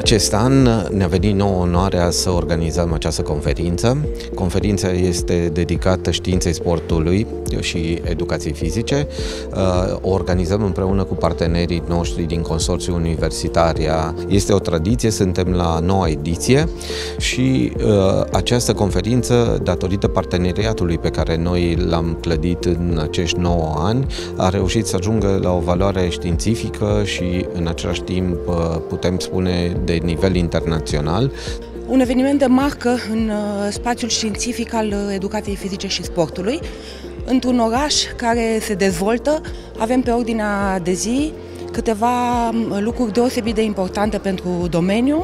acest an ne-a venit nouă onoarea să organizăm această conferință. Conferința este dedicată științei sportului și educației fizice. O organizăm împreună cu partenerii noștri din Consorțiul Universitaria. Este o tradiție, suntem la noua ediție și această conferință, datorită parteneriatului pe care noi l-am clădit în acești 9 ani, a reușit să ajungă la o valoare științifică și în același timp putem spune de nivel internațional. Un eveniment de marcă în spațiul științific al educației fizice și sportului. Într-un oraș care se dezvoltă, avem pe ordinea de zi câteva lucruri deosebit de importante pentru domeniu.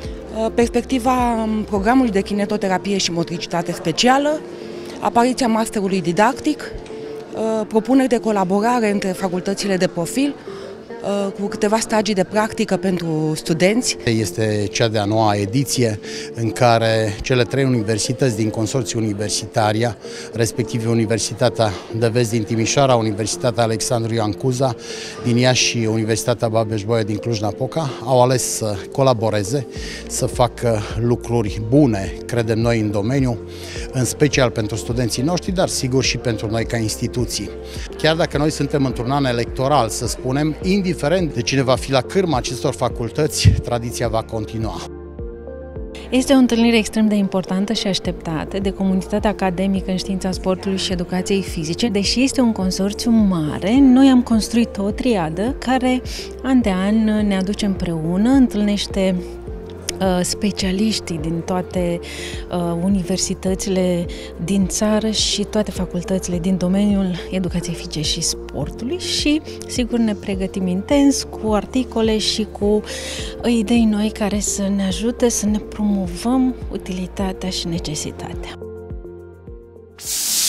Perspectiva programului de kinetoterapie și motricitate specială, apariția masterului didactic, propuneri de colaborare între facultățile de profil, cu câteva stagii de practică pentru studenți. Este cea de-a noua ediție în care cele 3 universități din Consorțiul Universitaria, respectiv Universitatea de Vest din Timișoara, Universitatea Alexandru Ioan Cuza din Iași și Universitatea Babeș-Bolyai din Cluj-Napoca, au ales să colaboreze, să facă lucruri bune, credem noi, în domeniu, în special pentru studenții noștri, dar sigur și pentru noi ca instituții. Chiar dacă noi suntem într-un an electoral, să spunem, indiferent de cine va fi la cârma acestor facultăți, tradiția va continua. Este o întâlnire extrem de importantă și așteptată de comunitatea academică în știința sportului și educației fizice. Deși este un consorțiu mare, noi am construit o triadă care an de an ne aduce împreună, întâlnește specialiștii din toate universitățile din țară și toate facultățile din domeniul educației fizice și sportului și, sigur, ne pregătim intens cu articole și cu idei noi care să ne ajute să ne promovăm utilitatea și necesitatea.